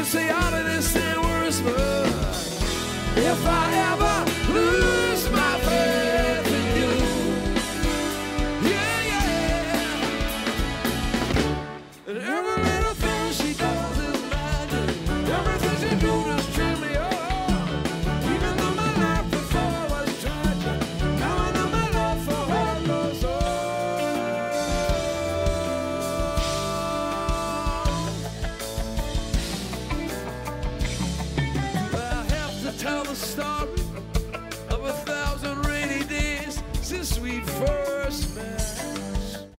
say all of this and worse, but if I ever lose my faith in you, yeah, yeah, and every little thing she does is magic, everything she do just turn me on. Even though my life before was tragic, now I know my love for her goes on. I have to tell the story